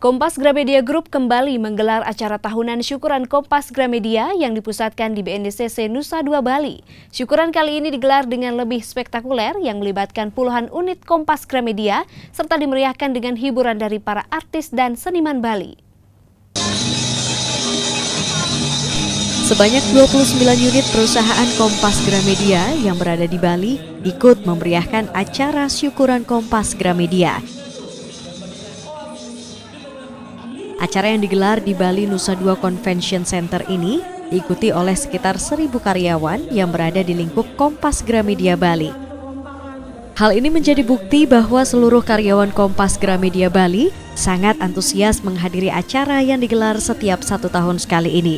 Kompas Gramedia Group kembali menggelar acara tahunan syukuran Kompas Gramedia yang dipusatkan di BNDCC Nusa Dua Bali. Syukuran kali ini digelar dengan lebih spektakuler yang melibatkan puluhan unit Kompas Gramedia serta dimeriahkan dengan hiburan dari para artis dan seniman Bali. Sebanyak 29 unit perusahaan Kompas Gramedia yang berada di Bali ikut memeriahkan acara syukuran Kompas Gramedia. Acara yang digelar di Bali Nusa Dua Convention Center ini diikuti oleh sekitar 1.000 karyawan yang berada di lingkup Kompas Gramedia Bali. Hal ini menjadi bukti bahwa seluruh karyawan Kompas Gramedia Bali sangat antusias menghadiri acara yang digelar setiap 1 tahun sekali ini.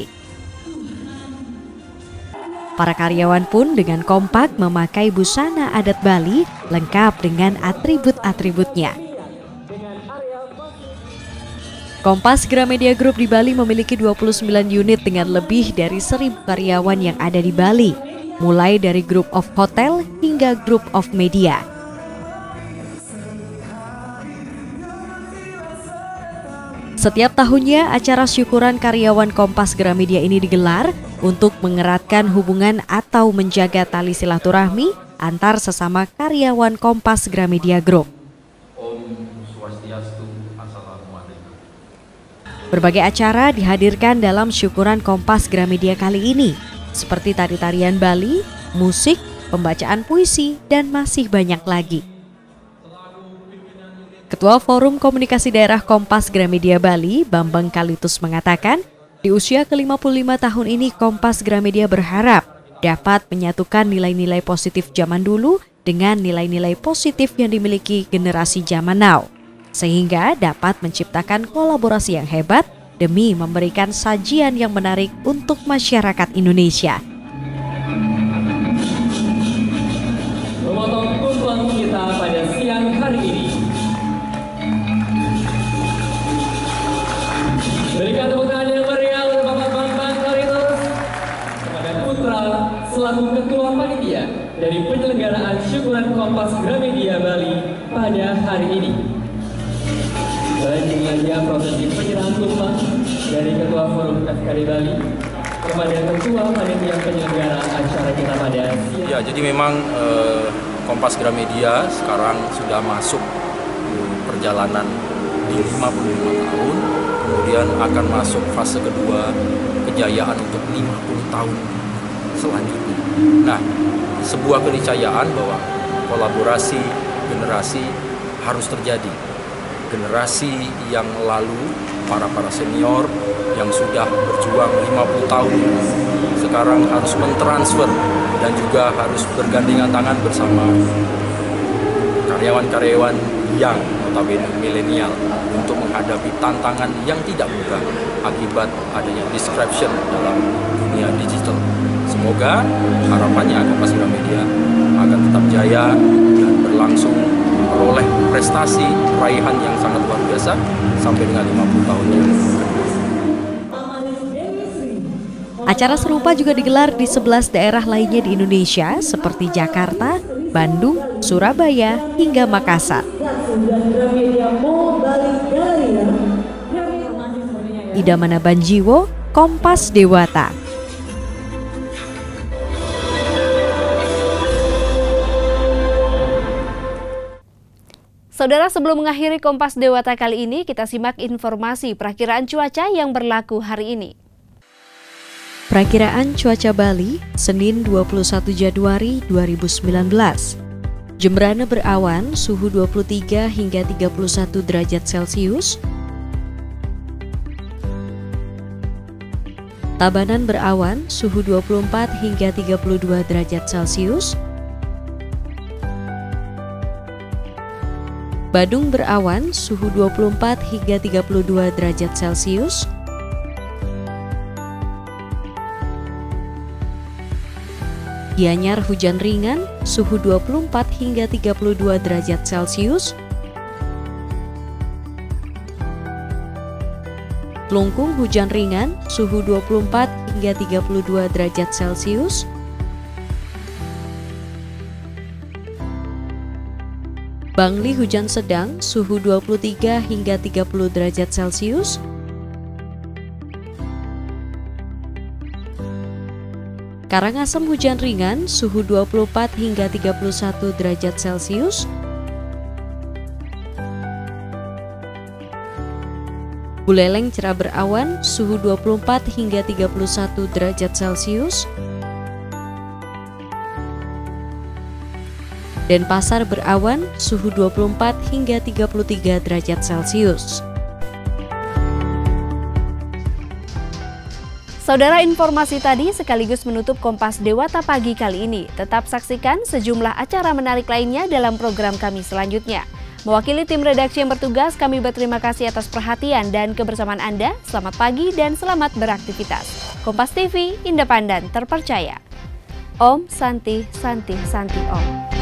Para karyawan pun dengan kompak memakai busana adat Bali lengkap dengan atribut-atributnya. Kompas Gramedia Group di Bali memiliki 29 unit dengan lebih dari 1.000 karyawan yang ada di Bali, mulai dari Group of Hotel hingga Group of Media. Setiap tahunnya acara syukuran karyawan Kompas Gramedia ini digelar untuk mengeratkan hubungan atau menjaga tali silaturahmi antar sesama karyawan Kompas Gramedia Group. Berbagai acara dihadirkan dalam syukuran Kompas Gramedia kali ini, seperti tari-tarian Bali, musik, pembacaan puisi, dan masih banyak lagi. Ketua Forum Komunikasi Daerah Kompas Gramedia Bali, Bambang Kalitus mengatakan, di usia ke-55 tahun ini Kompas Gramedia berharap dapat menyatukan nilai-nilai positif zaman dulu dengan nilai-nilai positif yang dimiliki generasi zaman now, sehingga dapat menciptakan kolaborasi yang hebat demi memberikan sajian yang menarik untuk masyarakat Indonesia. Memotong kumpulan kita pada siang hari ini. Berikan tepuk tangan yang meriah untuk Bapak Bambang Kalitus kepada Putra selaku Ketua Panitia dari penyelenggaraan syukuran Kompas Gramedia Bali pada hari ini. Selanjutnya prosesi penyerahan tumpeng dari Ketua Forum FKD Bali kepada Ketua Panitia penyelenggara acara kita pada siang. Ya, jadi memang Kompas Gramedia sekarang sudah masuk perjalanan di 55 tahun, kemudian akan masuk fase kedua kejayaan untuk 50 tahun selanjutnya. Nah, sebuah keniscayaan bahwa kolaborasi generasi harus terjadi. Generasi yang lalu, para senior yang sudah berjuang 50 tahun sekarang harus mentransfer dan juga harus bergandengan tangan bersama karyawan-karyawan yang notabene milenial untuk menghadapi tantangan yang tidak mudah akibat adanya disruption dalam dunia digital. Semoga harapannya Kompas Gramedia akan tetap jaya dan berlangsung memperoleh prestasi raihan yang sangat luar biasa sampai dengan 50 tahun yang kedua. Acara serupa juga digelar di 11 daerah lainnya di Indonesia seperti Jakarta, Bandung, Surabaya, hingga Makassar. Idamana Banjiwo, Kompas Dewata. Saudara, sebelum mengakhiri Kompas Dewata kali ini, kita simak informasi perakiraan cuaca yang berlaku hari ini. Perakiraan cuaca Bali, Senin 21 Januari 2019. Jemberana berawan, suhu 23 hingga 31 derajat Celcius. Tabanan berawan, suhu 24 hingga 32 derajat Celcius. Badung berawan, suhu 24 hingga 32 derajat Celcius. Gianyar hujan ringan, suhu 24 hingga 32 derajat Celcius. Kelungkung hujan ringan, suhu 24 hingga 32 derajat Celcius. Bangli hujan sedang, suhu 23 hingga 30 derajat Celcius. Karangasem hujan ringan, suhu 24 hingga 31 derajat Celcius. Buleleng cerah berawan, suhu 24 hingga 31 derajat Celcius. Denpasar berawan, suhu 24 hingga 33 derajat Celcius. Saudara, informasi tadi sekaligus menutup Kompas Dewata Pagi kali ini. Tetap saksikan sejumlah acara menarik lainnya dalam program kami selanjutnya. Mewakili tim redaksi yang bertugas, kami berterima kasih atas perhatian dan kebersamaan Anda. Selamat pagi dan selamat beraktivitas. Kompas TV, independen, terpercaya. Om Santi Santi Santi Om.